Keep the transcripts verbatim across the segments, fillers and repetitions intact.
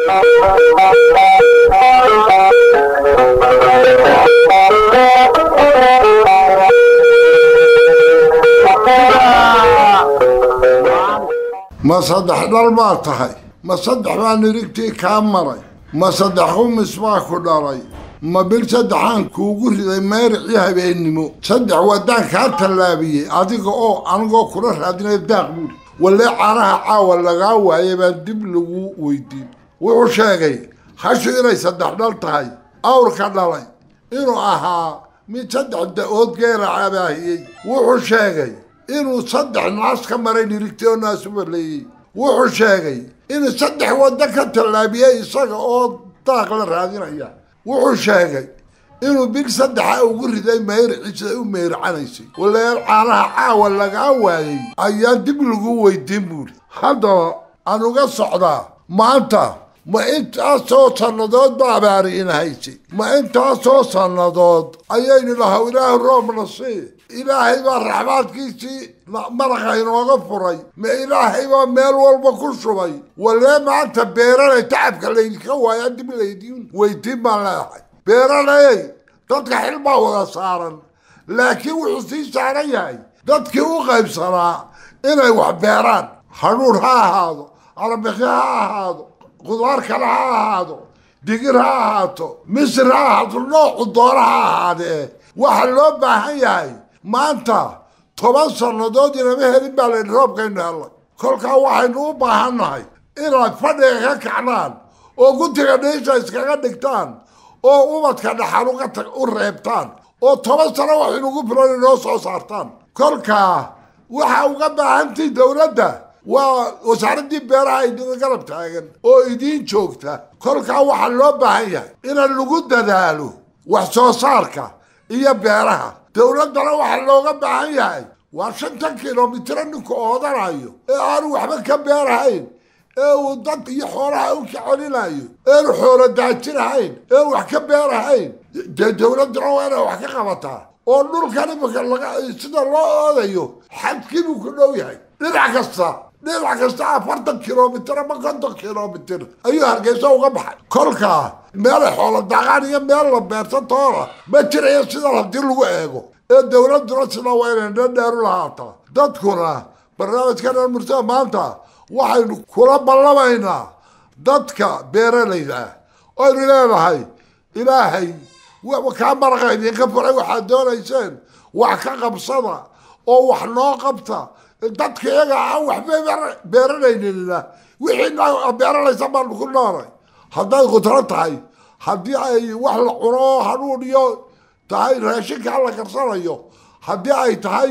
ما صدح ضربات هاي ما صدح ما نريكتي كامري ما صدحهم مسماكو داري ما بالصدحان كوغو ريداي ميرعيها بينمو صدح ودان كاتلابيه اديغو او انغو كولا رادينا داق بول ولا عaraha caawa laga waayay baan dib lagu weydiin wuxuu sheegay hasho inay saddex dhal tahay awrka dhalay inuu ahaa mid saddex daood geeracaabahiyay wuxuu sheegay inuu saddex naas ka maray nirigtay oo naas u leeyay wuxuu sheegay inuu saddex wada ka talaabiyay isaga oo daaq la raadinaya wuxuu sheegay inuu bil saddex ugu riday meerciisa u meercanaysay walaal caanaha caawa laga waayay ayaa dib lagu weydiin buur hadda aan uga socdaa maanta ma inta soo sanadood baabaari in haysay ma inta soo sanadood ayaynu lahaw ilaahay roob nasiib ilaahay baa raxmaadkiisii maraqa inooga furay ma ilaahay baa meel walba ku shubay walee maanta beeralay tacabka laydinka waaya dib laydiin weydiin baan leeyahay beeralay dadka xilbaa wada saaran laakiin wuxuu sii saaran yahay dadkii u qaybsanaa inay wax beeraan hanuun ha ahaado arabiki ha ahaado qudaar kale ha ahaado digir ha ahaato misir ha ahaato noocu doona ha ahaadee waxa loo baahan yahay maanta toban sannadood inama helin baa laydhi roobkaynu hellay kolkaa waxaynu u baahannahay inaad fadhiga ka kacdaan oo gutiga dhiisha iskaga dhigtaan oo ubadka dhaxal uga u reebtaan oo toban sano wax inugu filan inoo soo saartaan kolkaa waxa uga baahantii dowladda waa wasaaradii beeraha idinka garab taagan oo idiin joogta kolkaa waxaa loo baahan yahay inaan lagu dadaalo wax soo saarka iyo beeraha dowladdana waxaa looga baahan yahay waa shantan kilomitira ninku oodanayo ee aanu waxba ka beerahayn ee uu dad iyo xoolaha u ka celinayo eenu xoolo daajinahayn ee wax ka beerahayn dee dowladduna waa inay wax ka qabataa oo dhulkan imika laga sida loo oodayo xadkii buu ku dhow yahay dhinac kasta dhinac kasta afartan kilomitir ama konton kilomitir ayuu hargeysa uga baxay kolkaa meelay xoolo daaqaan iyo meel la beersan toona ma jirayo sida haddii lagu eego ee dowladduna sida waa inay dheerdheeru lahaataa dadkuna barnaamijkan murtada maanta waxaynu kula ballamaynaa dadka beeralayda ah aynu leedahay ilaahay kaa maraqa idinka furay waxaad doonayseen wax ka qabsada oo wax noo qabta dadka iyaga aan waxba beeranaynina wixii beeralaysa baanu ku noolay hadday khudro tahay haddii ay wax la cuno oo hanuun iyo tahay raashinka la karsanayo haddii ay tahay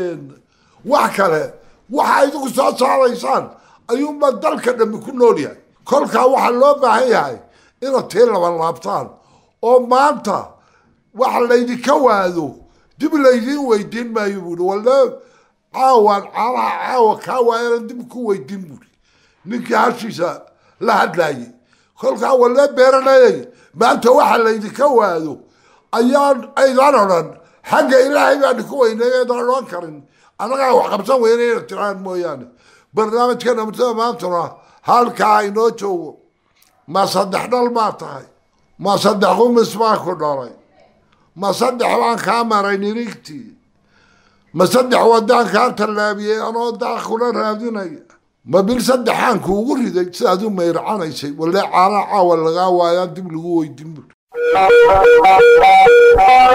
wax kale waxa idinku soo saaraysaan ayuunbaa dalka dhammi ku nool yahay kolkaa waxaa loo baahan yahay inaad tii laban laabtaan oo maanta waxa laydinka waado dib laydiin weydiin maayo buuri walla caawaan caalaha caawa kaa waayana dib ku weydiin buuri ninkii hashiisa la hadlaayay kolkaa walla beeralayay maanta waxa laydinka waado ayaan aydaan odhan xagga ilaahay baa idinku weynay eedaan odhan karin annagaa wax qabsan weyna inad tiraan mooyaane barnaamijkana murtada maantuna halkaa inoo joogo ma saddex dhal baa tahay ma saddex qumis baa ku dhalay ma saddex baan kaa maray nirigtii ma saddex wadaan kaa tallaabiyey anoo daaq kula raadinaya ma bil saddexaan kuugu riday sidaad u mayrcanaysay walee caana caawa lagaa waayaa dib lagu weydiin bur